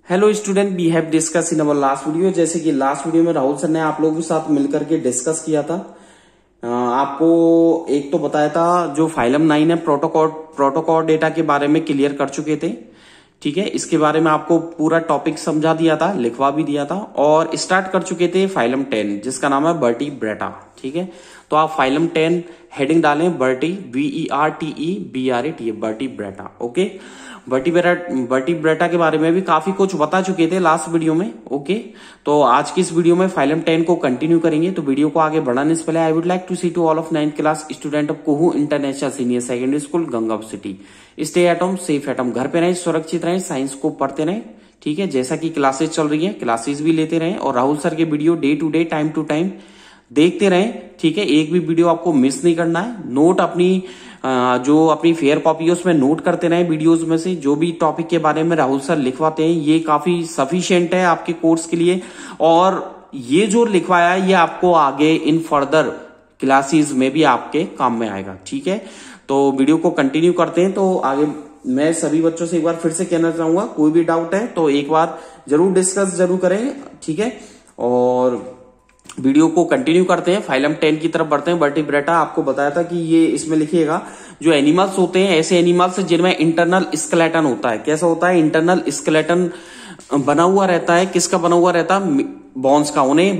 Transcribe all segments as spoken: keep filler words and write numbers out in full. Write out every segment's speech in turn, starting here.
Hello student, we have discuss in our last video. जैसे कि last video में Rahul sir ने आप लोगों के साथ मिलकर के डिस्कस किया था। आपको एक तो बताया था जो फाइलम नाइन है प्रोटोकॉल प्रोटोकॉल डेटा के बारे में क्लियर कर चुके थे। ठीक है, इसके बारे में आपको पूरा टॉपिक समझा दिया था, लिखवा भी दिया था और स्टार्ट कर चुके थे फाइलम टेन जिसका नाम है वर्टिब्रेटा। ठीक है, तो आप फाइलम टेन हेडिंग डालें verti B E R T E B R A T vertebrata. Okay, vertebrata vertebrata के बारे में भी काफी कुछ बता चुके थे लास्ट वीडियो में। ओके, तो आज की इस वीडियो में फाइलम टेन को कंटिन्यू करेंगे। तो वीडियो को आगे बढ़ाने से पहले I would like to see to all of ninth class student of Kuhu international senior secondary school Ganga city, stay at home, safe at home. घर पे रहें, सुरक्षित रहें, साइंस को पढ़ते रहें। ठीक है, जैसा कि क्लासेस चल रही है क्लासेस भी लेते रहें और राहुल सर के video day to day time to time देखते रहें। ठीक है, एक भी वीडियो आपको मिस नहीं करना है। नोट अपनी जो अपनी फेयर कॉपी है उसमें नोट करते रहें। वीडियोस में से जो भी टॉपिक के बारे में राहुल सर लिखवाते हैं ये काफी सफिशिएंट है आपके कोर्स के लिए, और ये जो लिखवाया है ये आपको आगे इन फर्दर क्लासेस में भी आपके काम में आएगा। ठीक है, तो वीडियो को कंटिन्यू करते हैं। तो आगे मैं सभी बच्चों से एक बार फिर से कहना चाहूंगा, कोई भी डाउट है तो एक बार जरूर डिस्कस जरूर करें। ठीक है, और वीडियो को कंटिन्यू करते हैं, फाइलम टेन की तरफ बढ़ते हैं। वर्टिब्रेटा आपको बताया था कि ये इसमें लिखिएगा जो एनिमल्स होते हैं ऐसे एनिमल्स जिनमें इंटरनल स्केलेटन होता है। कैसा होता है? इंटरनल स्केलेटन बना हुआ रहता है। किसका बना हुआ रहता है? बोन्स का। उन्हें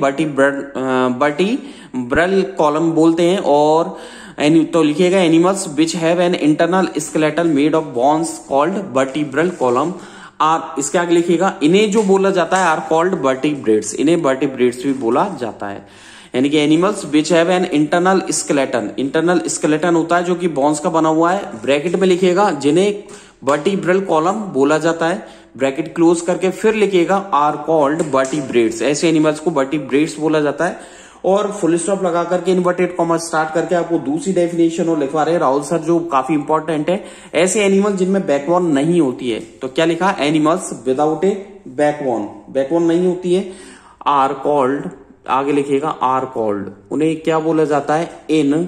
वर्टिब्रल कॉलम बोलते हैं। और तो लिखिएगा animals which have an internal skeleton made of bones called vertebral column are, इसके आगे लिखिएगा इन्हें जो बोला जाता है आर कॉल्ड वर्टिब्रेट्स। इन्हें वर्टिब्रेट्स भी बोला जाता है। यानी कि animals which have an internal skeleton, internal skeleton होता है जो कि बोन्स का बना हुआ है। ब्रैकेट में लिखिएगा जिन्हें वर्टिब्रल कॉलम बोला जाता है, ब्रैकेट क्लोज करके फिर लिखिएगा आर कॉल्ड वर्टिब्रेट्स। ऐसे एनिमल्स को वर्टिब्रेट्स बोला जाता है। और फुल स्टॉप लगा करके इन्वर्टेड कॉमा स्टार्ट करके आपको दूसरी डेफिनेशन और लिखवा रहे हैं राहुल सर जो काफी इंपॉर्टेंट है। ऐसे एनिमल जिनमें बैकबोन नहीं होती है, तो क्या लिखा? Animals without a backbone, backbone नहीं होती है, आर कॉल्ड, आगे लिखिएगा आर कॉल्ड, उन्हें क्या बोला जाता है? In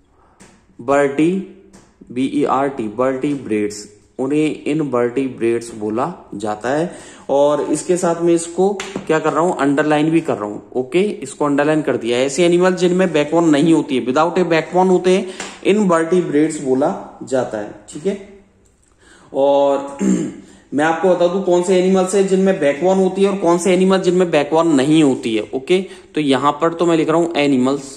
verti B E R T vertebrates, उन्हें इनवर्टिब्रेट्स बोला जाता है। और इसके साथ में इसको क्या कर रहा हूं? अंडरलाइन भी कर रहा हूं। ओके, इसको अंडरलाइन कर दिया। ऐसे एनिमल जिनमें बैकबोन नहीं होती है, विदाउट ए बैकबोन होते हैं, इनवर्टिब्रेट्स बोला जाता है। ठीक है, और मैं आपको बता दूं कौन से एनिमल्स है जिनमें बैकबोन होती है और कौन से एनिमल जिनमें बैकबोन नहीं होती है। ओके, तो यहां पर तो मैं लिख रहा हूं एनिमल्स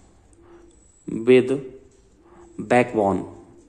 विद बैकबोन,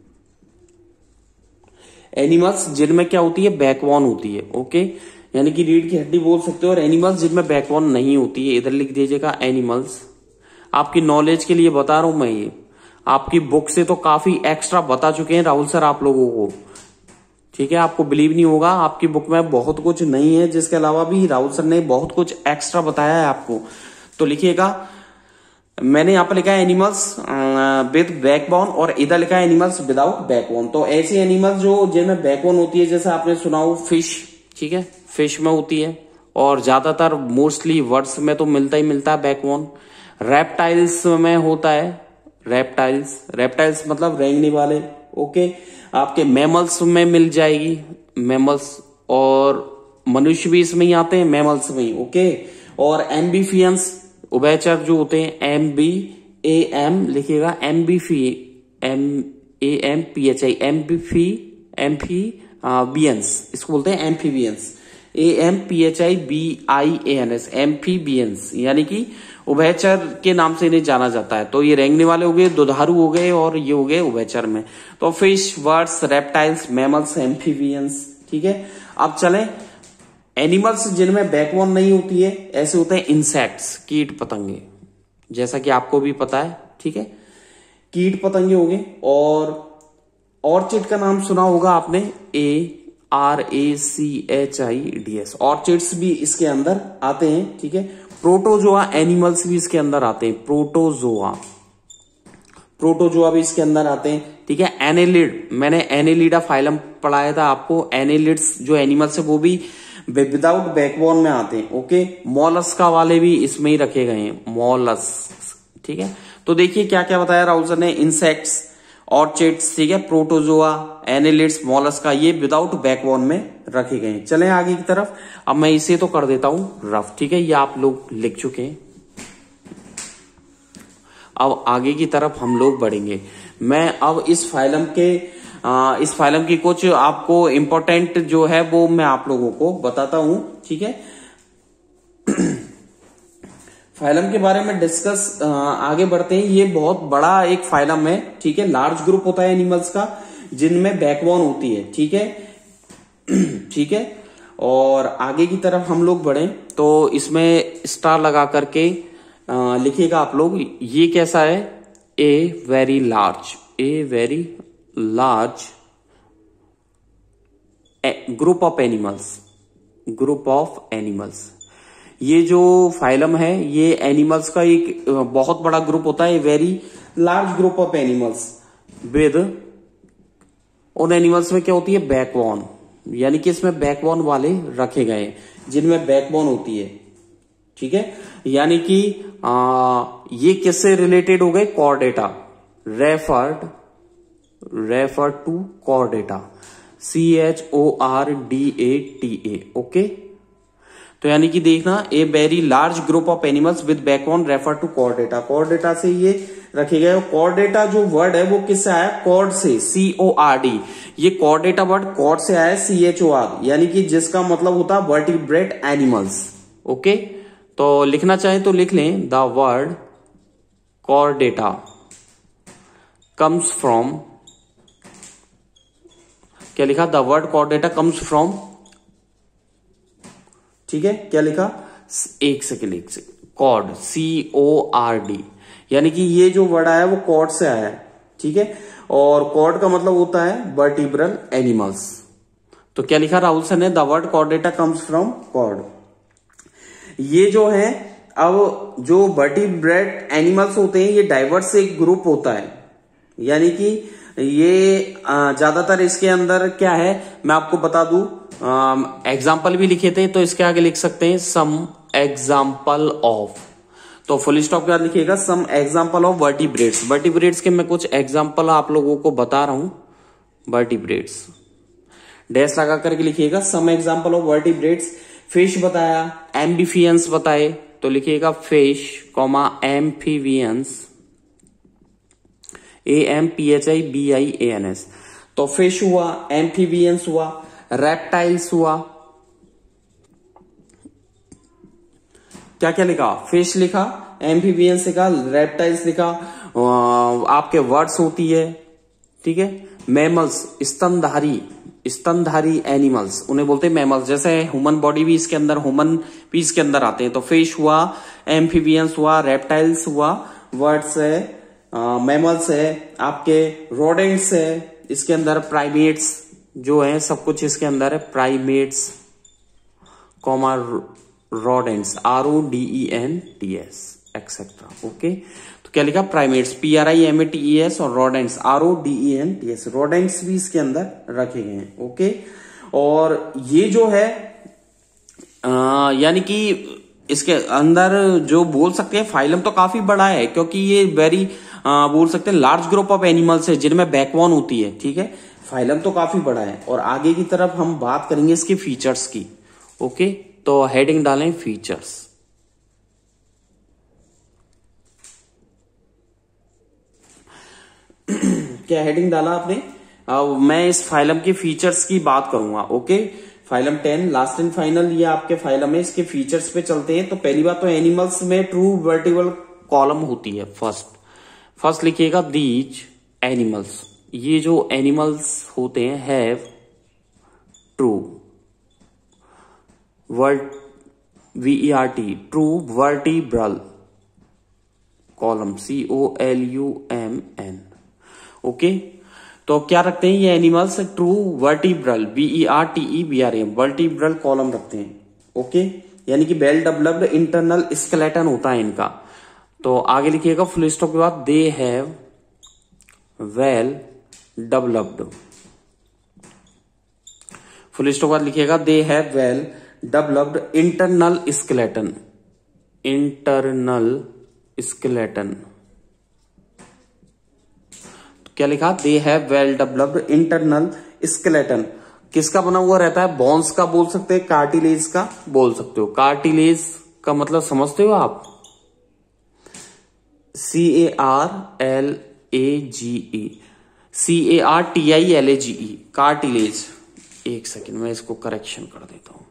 एनिमल्स जिनमें क्या होती है? बैकबोन होती है। ओके, यानी कि रीढ़ की हड्डी बोल सकते हो। और एनिमल्स जिनमें बैकबोन नहीं होती है, इधर लिख दीजिएगा एनिमल्स। आपकी नॉलेज के लिए बता रहा हूं मैं, ये आपकी बुक से तो काफी एक्स्ट्रा बता चुके हैं राहुल सर आप लोगों को। ठीक है, आपको बिलीव नहीं होगा, आपकी बुक में बहुत कुछ नहीं है जिसके अलावा भी राहुल सर ने बहुत कुछ एक्स्ट्रा बताया है आपको। तो लिखिएगा, मैंने यहां पर लिखा है एनिमल्स विद बैकबोन और इधर लिखा है एनिमल्स विदाउट बैकबोन। तो ऐसे एनिमल्स जो जिनमें बैकबोन होती है, जैसे आपने सुना हो फिश। ठीक है, फिश में होती है और ज्यादातर मोस्टली वर्ड्स में तो मिलता ही मिलता है बैकबोन। रेप्टाइल्स में होता है, रेप्टाइल्स, रेप्टाइल्स मतलब रेंगने वाले। ओके, आपके मैमल्स में मिल जाएगी, मैमल्स, और मनुष्य भी इसमें ही आते हैं, मैमल्स में ही। ओके, और एम्बीफियंस, उभयचर जो होते हैं, एम बी ए एम लिखिएगा, amphi, M A M P H I, amphi, amphibians, इसको बोलते हैं amphibians, A M P H I B I A N S, amphibians, यानी कि उभयचर के नाम से इन्हें जाना जाता है। तो ये रेंगने वाले हो गए, दुधारू हो गए, और ये हो गए उभयचर में। तो fish, birds, reptiles, mammals, amphibians. ठीक है, अब चलें एनिमल्स जिनमें बैकबोन नहीं होती है, ऐसे होते हैं इंसेक्ट्स, कीट पतंगे, जैसा कि आपको भी पता है। ठीक है, कीट पतंगे हो गए। और ऑर्चिड का नाम सुना होगा आपने, A R A C H I D S, orchids भी इसके अंदर आते हैं। ठीक है, प्रोटोजोआ एनिमल्स भी इसके अंदर आते हैं, प्रोटोजोआ, प्रोटोजोआ भी इसके अंदर आते हैं। ठीक है, एनेलिड, मैंने एनेलिडा फाइलम पढ़ाया था आपको। एनेलिड्स जो एनिमल्स है वो भी विदाउट बैकबोन में आते हैं। ओके, मोलस्का वाले भी इसमें ही रखे गए हैं, मोलस। ठीक है, तो देखिए क्या क्या बताया राहुल सर ने, इंसेक्ट्स ऑर्चिड्स, ठीक है, प्रोटोजोआ, एनेलिड्स, मोलस्का, ये विदाउट बैकबोन में रखे गए हैं। चलें आगे की तरफ। अब मैं इसे तो कर देता हूं रफ, ठीक है, ये आप लोग लिख चुके हैं। अब आगे की तरफ हम लोग बढ़ेंगे। मैं अब इस फाइलम के आ, इस फाइलम की कुछ आपको इंपॉर्टेंट जो है वो मैं आप लोगों को बताता हूं, ठीक है। फाइलम के बारे में डिस्कस आगे बढ़ते हैं। ये बहुत बड़ा एक फाइलम है, ठीक है, लार्ज ग्रुप होता है एनिमल्स का जिनमें बैकबोन होती है, ठीक है, ठीक है। और आगे की तरफ हम लोग बढ़े तो इसमें स्टार लगा करके लिखिएगा आप लोग, ये कैसा है, a very large, a very large group of animals, group of animals. ये जो फाइलम है ये एनिमल्स का एक बहुत बड़ा ग्रुप होता है, very large group of animals with, उन एनिमल्स में क्या होती है, बैकबोन, यानी कि इसमें बैकबोन वाले रखे गए जिनमें बैकबोन होती है, ठीक है। यानी कि आ, ये किससे रिलेटेड हो गए, chordata, referred refer to chordata, C H O R D A T A, okay. तो यानी कि देखना, a very large group of animals with backbone refer to chordata, chordata से ये रखे गए। कॉर्डेटा जो वर्ड है वो किससे आया, कॉर्ड से, सी ओ आर डी, ये कॉर्डेटा वर्ड कॉर्ड से आया, सी एच ओ आर, यानी कि जिसका मतलब होता है वर्टिब्रेट एनिमल्स, ओके। तो लिखना चाहे तो लिख लें, the word chordata comes from, क्या लिखा, the word chordata comes from, ठीक है, क्या लिखा, एक सेकेंड एक second chord, C O R D, यानी कि ये जो वर्ड आया वो कॉर्ड से आया है, ठीक है। और कॉर्ड का मतलब होता है वर्टिब्रल एनिमल्स। तो क्या लिखा राहुल सर ने, the word chordata comes from chord. ये जो है, अब जो वर्टिब्रेट एनिमल्स होते हैं ये डाइवर्स एक ग्रुप होता है, यानी कि ये ज्यादातर इसके अंदर क्या है मैं आपको बता दूं, एग्जाम्पल भी लिखे थे तो इसके आगे लिख सकते हैं सम एग्जाम्पल ऑफ, तो फुल स्टॉप के बाद लिखिएगा some example of vertebrates. Vertebrates के मैं कुछ एग्जाम्पल आप लोगों को बता रहा हूं, वर्टिब्रेट्स डैश लगा करके लिखिएगा some example of vertebrates. Fish बताया, एम्बिफियंस बताए तो लिखिएगा fish comma amphibians, A M P H I B I A N S, तो फिश हुआ, एम्फीवियंस हुआ, रेप्टाइल्स हुआ, क्या क्या लिखा, फिश लिखा, एम्फीवियंस लिखा, रेप्टाइल्स लिखा, आपके वर्ड्स होती है, ठीक है, मैमल्स, स्तनधारी, स्तनधारी एनिमल्स उन्हें बोलते हैं मैमल्स, जैसे ह्यूमन बॉडी भी इसके अंदर, ह्यूमन भी इसके अंदर आते हैं। तो फिश हुआ, एम्फीबियंस हुआ, रेप्टाइल्स हुआ, वर्ड्स है, मैमल्स है, आपके रोडेंट्स है, इसके अंदर प्राइमेट्स जो है, सब कुछ इसके अंदर है, primates comma rodents, R O D E N T S etcetera, okay. तो क्या लिखा, primates, P R I M A T E S, और rodents, R O D E N T S, rodents भी इसके अंदर रखे गए हैं, ओके। और ये जो है यानी कि इसके अंदर जो बोल सकते हैं फाइलम तो काफी बड़ा है, क्योंकि ये वेरी बोल सकते हैं लार्ज ग्रुप ऑफ एनिमल्स है जिनमें बैकबोन होती है, ठीक है। फाइलम तो काफी बड़ा है। और आगे की तरफ हम बात करेंगे इसके फीचर्स की, ओके। तो हेडिंग डालें फीचर्स, क्या हेडिंग डाला आपने, अब मैं इस फाइलम के फीचर्स की बात करूंगा, okay. Phylum ten last and final ये आपके फाइलम है, इसके फीचर्स पे चलते हैं। तो पहली बात तो एनिमल्स में ट्रू वर्टिबल कॉलम होती है। फर्स्ट फर्स्ट लिखिएगा दीज एनिमल्स, ये जो एनिमल्स होते हैं have true vert V E R T true vertebral column, C O L U M N, okay. तो क्या रखते हैं ये animals, true vertebral, B E R T E B R M, vertebral column रखते हैं, okay. यानी कि well developed internal skeleton होता है इनका। तो आगे लिखिएगा फुल स्टॉप के बाद they have well developed, full stop के बाद लिखिएगा they have well developed internal skeleton, internal skeleton. क्या लिखा, they have well developed internal skeleton. किसका बना हुआ रहता है, बोन्स का बोल सकते हैं, कार्टिलेज का बोल सकते हो। कार्टिलेज का मतलब समझते हो आप, C A R L A G E, C A R T I L A G E, cartilage. एक सेकेंड में इसको करेक्शन कर देता हूं,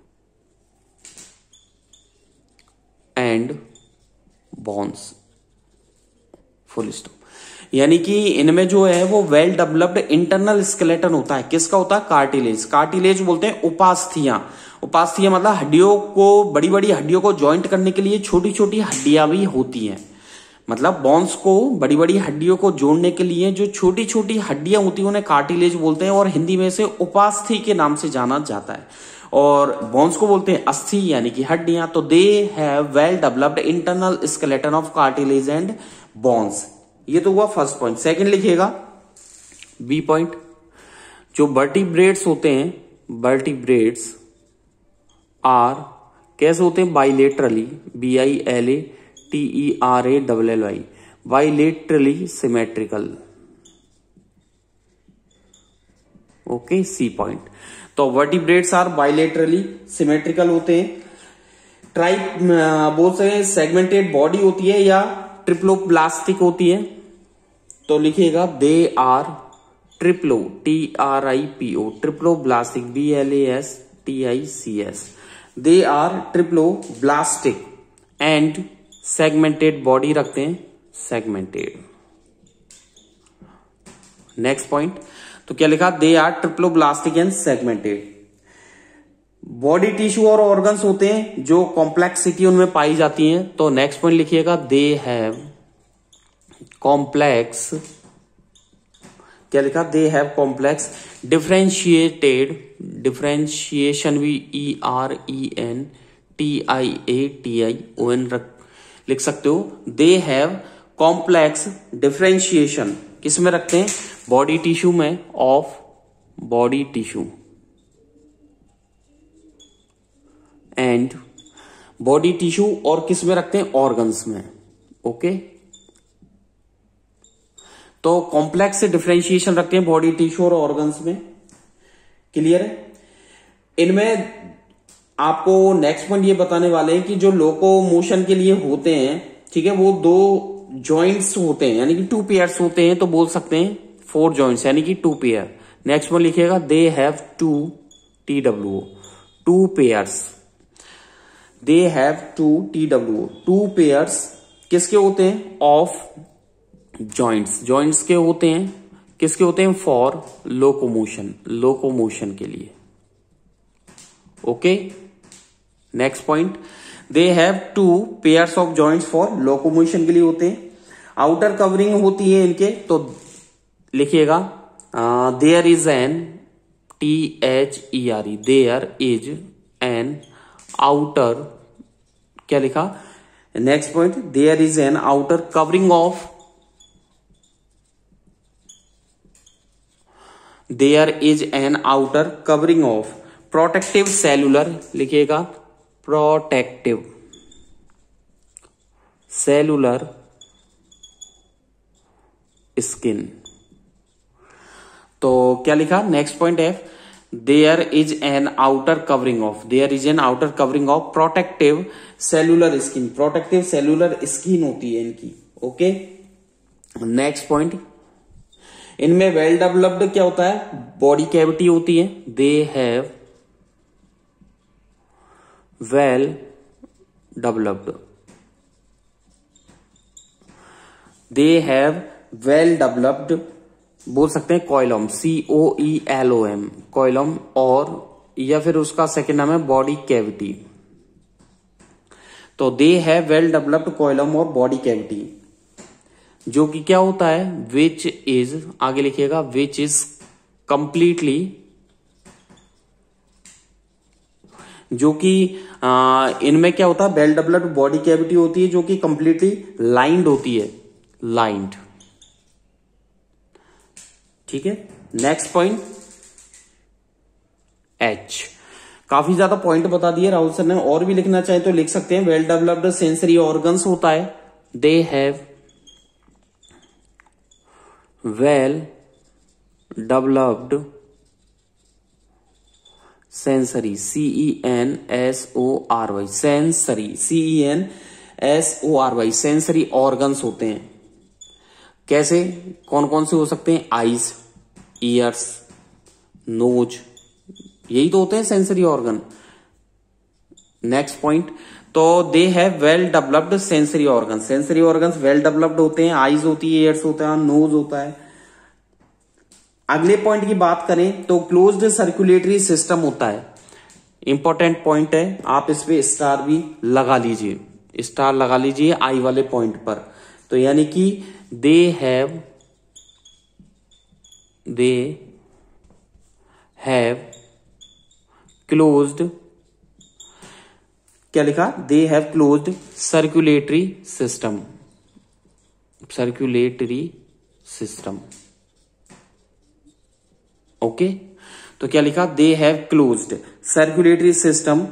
एंड बोन्स, फुल स्टॉप। यानी कि इनमें जो है वो वेल डेवलप्ड इंटरनल स्केलेटन होता है। किसका होता है, कार्टिलेज। कार्टिलेज बोलते हैं उपास्थियां। उपास्थियां मतलब हड्डियों को, बड़ी बड़ी हड्डियों को ज्वाइंट करने के लिए छोटी छोटी हड्डियां भी होती हैं। मतलब बोन्स को, बड़ी बड़ी हड्डियों को जोड़ने के लिए जो छोटी छोटी हड्डियां होती हैं उन्हें कार्टिलेज बोलते हैं, और हिंदी में से उपास्थि के नाम से जाना जाता है। और बोन्स को बोलते हैं अस्थि यानी कि हड्डियां। तो they have well developed internal skeleton of cartilage and bones. ये तो हुआ फर्स्ट पॉइंट। सेकंड लिखिएगा बी पॉइंट, जो वर्टिब्रेट्स होते हैं, वर्टिब्रेट्स आर कैसे होते हैं, bilaterally, B I L A T E R A double L Y, bilaterally symmetrical. Okay, C point. तो वर्टिब्रेट्स आर बाइलेटरली सिमेट्रिकल होते हैं। ट्राइप बोल सकते हैं, सेगमेंटेड बॉडी होती है या ट्रिप्लोब्लास्टिक होती है। तो लिखिएगा they are triplo, T R I P O, triploblastic, B L A S T I C S. They are triploblastic and segmented body रखते हैं, सेगमेंटेड। नेक्स्ट पॉइंट, तो क्या लिखा, they are triploblastic and segmented. Body tissue और organs होते हैं जो complexity उनमें पाई जाती है। तो नेक्स्ट पॉइंट लिखिएगा, दे हैव कॉम्प्लेक्स, क्या लिखा, they have complex differentiated, differentiation भी E R E N T I A T I O N रख लिख सकते हो। दे हैव कॉम्प्लेक्स डिफरेंशिएशन किस में रखते हैं, बॉडी टिश्यू में, of body tissue and body tissue, और किस में रखते हैं, ऑर्गन्स में। ओके, तो कॉम्प्लेक्स डिफरेंशिएशन रखते हैं बॉडी टिश्यू और ऑर्गन्स में। क्लियर है। इनमें आपको नेक्स्ट पॉइंट ये बताने वाले हैं कि जो लोकोमोशन के लिए होते हैं, ठीक है, वो दो जॉइंट्स होते हैं यानी कि टू पेयर्स होते हैं। तो बोल सकते हैं फोर जॉइंट्स यानी कि टू पेयर। नेक्स्ट पॉइंट लिखिएगा, they have two, T W, two pairs. They have two, T W, two pairs किसके होते हैं, ऑफ जॉइंट्स। जॉइंट्स के होते हैं, किसके होते हैं, फॉर लोकोमोशन, लोकोमोशन के लिए। Okay, next point, they have two pairs of joints for locomotion के लिए होते हैं। आउटर कवरिंग होती है इनके, तो लिखिएगा there is an, T H E R E, there is an outer, क्या लिखा, next point, there is an outer covering of, there is an outer covering of protective cellular, लिखिएगा प्रोटेक्टिव सेलुलर स्किन। तो क्या लिखा, next point है, there is an outer covering of, there is an outer covering of protective cellular skin, protective cellular skin होती है इनकी। Okay, next point, इनमें well developed क्या होता है, बॉडी कैविटी होती है। They have well developed, they have well developed, बोल सकते हैं कॉइलम, सी ओ ई एल ओ एम, कॉइलम, और या फिर उसका सेकेंड नाम है बॉडी कैविटी। तो they have well developed coelom और बॉडी कैविटी, जो कि क्या होता है, विच इज, आगे लिखिएगा, विच इज कंप्लीटली, जो कि इनमें क्या होता है, वेल डेवलप्ड बॉडी कैविटी होती है जो कि कंप्लीटली लाइंड होती है, लाइंड। ठीक है, नेक्स्ट पॉइंट एच। काफी ज्यादा पॉइंट बता दिए राहुल सर ने, और भी लिखना चाहे तो लिख सकते हैं। वेल डेवलप्ड सेंसरी ऑर्गन्स होता है, they have well developed sensory, C E N S O R Y, sensory, C E N S O R Y, sensory organs होते हैं। कैसे, कौन कौन से हो सकते हैं? आईज, ईयर्स, नोज, यही तो होते हैं सेंसरी ऑर्गन। नेक्स्ट पॉइंट, तो they have well developed sensory organ, sensory organs well developed होते हैं, आईज होती है, ईयर्स होता है, नोज होता है। अगले पॉइंट की बात करें तो क्लोज्ड सर्कुलेटरी सिस्टम होता है, इंपॉर्टेंट पॉइंट है, आप इस पे स्टार भी लगा लीजिए, स्टार लगा लीजिए आई वाले पॉइंट पर। तो यानी कि they have they have closed, क्या लिखा? They have closed circulatory system, circulatory system. Okay, तो क्या लिखा? They have closed circulatory system.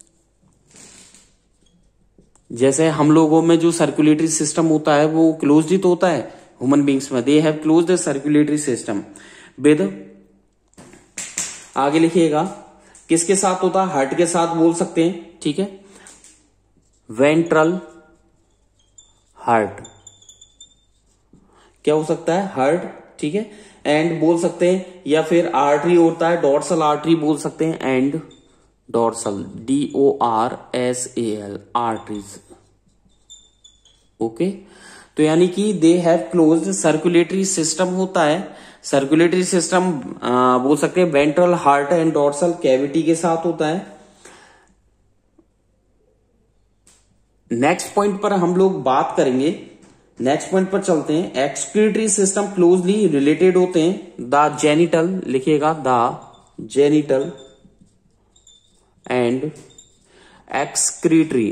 जैसे हम लोगों में जो सर्कुलेटरी सिस्टम होता है वो क्लोज्ड ही तो होता है, ह्यूमन बींग्स में। They have closed circulatory system with, आगे लिखिएगा किसके साथ होता है? हार्ट के साथ बोल सकते हैं, ठीक है। वेंट्रल हार्ट, क्या हो सकता है? हार्ट, ठीक है। एंड बोल सकते हैं, या फिर आर्टरी होता है, डॉर्सल आर्टरी बोल सकते हैं, and dorsal, D O R S A L, arteries. Okay, तो यानी कि they have closed circulatory system होता है। सर्कुलेटरी सिस्टम बोल सकते हैं ventral heart and dorsal cavity के साथ होता है। नेक्स्ट पॉइंट पर हम लोग बात करेंगे, नेक्स्ट पॉइंट पर चलते हैं। एक्सक्रीटरी सिस्टम क्लोजली रिलेटेड होते हैं। द जेनिटल, लिखिएगा द जेनिटल एंड एक्सक्रीटरी,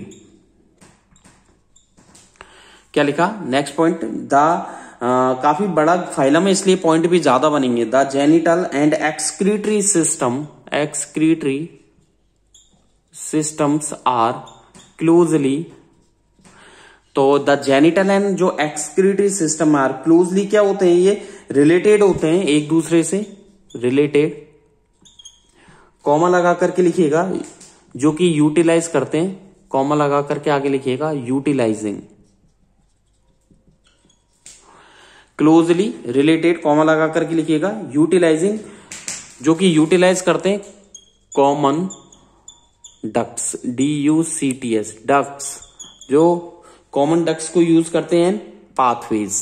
क्या लिखा? नेक्स्ट पॉइंट, द काफी बड़ा फाइलम है इसलिए पॉइंट भी ज्यादा बनेंगे। The genital and excretory system, excretory systems are closely, तो द जेनिटल एंड जो एक्सक्रीटरी सिस्टम आर क्लोजली क्या होते हैं? ये रिलेटेड होते हैं एक दूसरे से, रिलेटेड, कॉमा लगा करके लिखिएगा, जो कि यूटिलाइज करते हैं, कॉमा लगा करके आगे लिखिएगा यूटिलाइजिंग, क्लोजली रिलेटेड, कॉमा लगा करके लिखिएगा यूटिलाइजिंग, जो कि यूटिलाइज करते हैं common ducts, D U C T S, ducts, जो कॉमन डक्ट्स को यूज करते हैं, पाथवेज,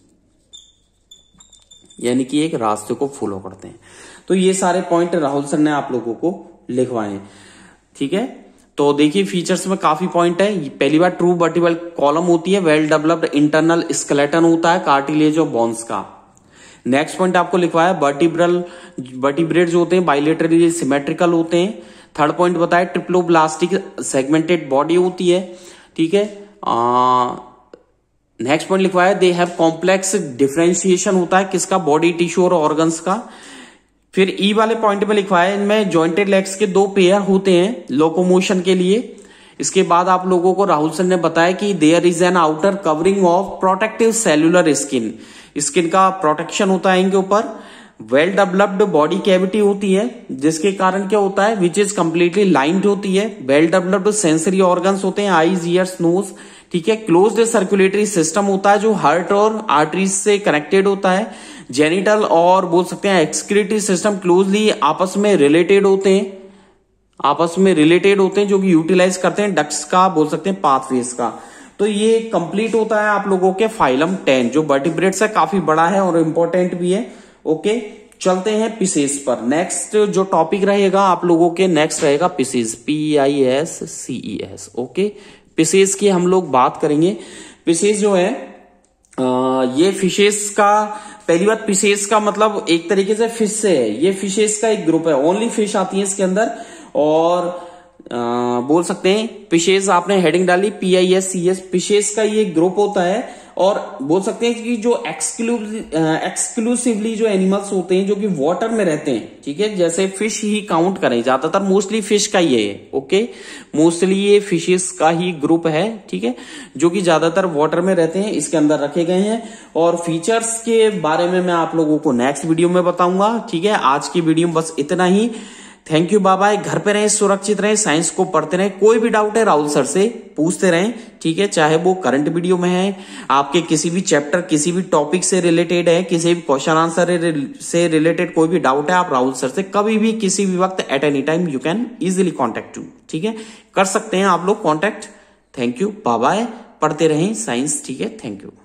यानी कि एक रास्ते को फॉलो करते हैं। तो ये सारे पॉइंट राहुल सर ने आप लोगों को लिखवाए, ठीक है। तो देखिए फीचर्स में काफी पॉइंट है। पहली बार ट्रू वर्टिब्रल कॉलम होती है, वेल डेवलप्ड इंटरनल स्केलेटन होता है कार्टिलेज और बोन्स का। नेक्स्ट पॉइंट आपको लिखवाया वर्टिब्रल वर्टिब्रेट जो होते हैं बाइलेटरली सिमेट्रिकल होते हैं। थर्ड पॉइंट बताया ट्रिप्लोब्लास्टिक सेगमेंटेड बॉडी होती है, ठीक है। नेक्स्ट पॉइंट लिखवाया दे हैव कॉम्प्लेक्स डिफरेंशिएशन होता है किसका? बॉडी टिश्यू और ऑर्गन्स का। फिर ई वाले पॉइंट में लिखवाया इनमें जॉइंटेड लेग्स के दो पेयर होते हैं लोकोमोशन के लिए। इसके बाद आप लोगों को राहुल सर ने बताया कि there is an outer covering of protective cellular skin, skin का प्रोटेक्शन होता है इनके ऊपर। वेल डेवलप्ड बॉडी कैविटी होती है जिसके कारण क्या होता है, विच इज कंप्लीटली लाइन्ड होती है। वेल डेवलप्ड सेंसरी ऑर्गन्स होते हैं, आईज, ईयर्स, नोज, ठीक है। क्लोज्ड सर्कुलेटरी सिस्टम होता है जो हार्ट और आर्टरीज से कनेक्टेड होता है। जेनिटल और बोल सकते हैं एक्सक्रीटरी सिस्टम क्लोजली आपस में रिलेटेड होते हैं, आपस में रिलेटेड होते हैं जो कि यूटिलाइज करते हैं डक्ट्स का, बोल सकते हैं पाथवेज का। तो ये कंप्लीट होता है आप लोगों के फाइलम टेन जो वर्टिब्रेट्स है, काफी बड़ा है और इंपॉर्टेंट भी है। ओके, चलते हैं पिसेस पर। नेक्स्ट जो टॉपिक रहेगा आप लोगों के, नेक्स्ट रहेगा pisces, P I S C E S. Okay, pisces की हम लोग बात करेंगे। पिसेस जो है आ, ये फिशेस का, पहली बात पिसेस का मतलब एक तरीके से फिश से है, ये फिशेस का एक ग्रुप है, ओनली फिश आती है इसके अंदर। और आ, बोल सकते हैं पिशेस, आपने हेडिंग डाली P I S C S, pisces का ये ग्रुप होता है और बोल सकते हैं कि जो एक्सक्लूसिव एक्सक्लूसिवली जो एनिमल्स होते हैं जो कि वाटर में रहते हैं, ठीक है, जैसे फिश ही काउंट करें, ज्यादातर मोस्टली फिश का ही है, ओके, मोस्टली ये फिशेस का ही ग्रुप है, ठीक है, जो कि ज्यादातर वाटर में रहते हैं, इसके अंदर रखे गए हैं। और फीचर्स के बारे में मैं आप लोगों को नेक्स्ट वीडियो में बताऊंगा, ठीक है। आज की वीडियो में बस इतना ही। Thank you, bye bye. घर पे रहें, सुरक्षित रहें, साइंस को पढ़ते रहें। कोई भी डाउट है राहुल सर से पूछते रहें, ठीक है, चाहे वो करंट वीडियो में है, आपके किसी भी चैप्टर किसी भी टॉपिक से रिलेटेड है, किसी भी क्वेश्चन आंसर से रिलेटेड कोई भी डाउट है, आप राहुल सर से कभी भी किसी भी वक्त at any time you can easily contact to, ठीक है, कर सकते हैं आप लोग contact. Thank you, bye bye. पढ़ते रहें साइंस, ठीक है, थैंक यू।